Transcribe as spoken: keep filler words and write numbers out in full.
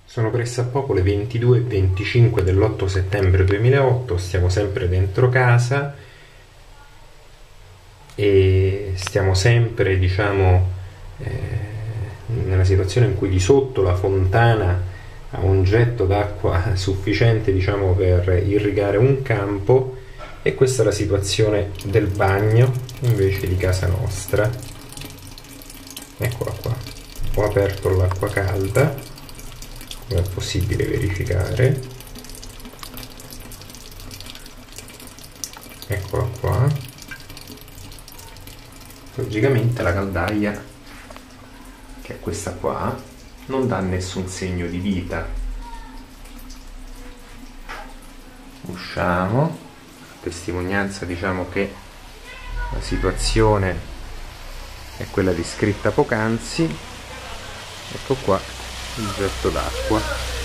Sono pressappoco le ventidue e venticinque dell'otto settembre duemilaotto, stiamo sempre dentro casa e stiamo sempre, diciamo, eh, nella situazione in cui di sotto la fontana ha un getto d'acqua sufficiente, diciamo, per irrigare un campo, e questa è la situazione del bagno invece di casa nostra. Eccola qua, ho aperto l'acqua calda, come è possibile verificare, eccola qua. Logicamente la caldaia, che è questa qua, non dà nessun segno di vita. Usciamo, testimonianza, diciamo, che la situazione è quella descritta poc'anzi. Ecco qua il getto d'acqua.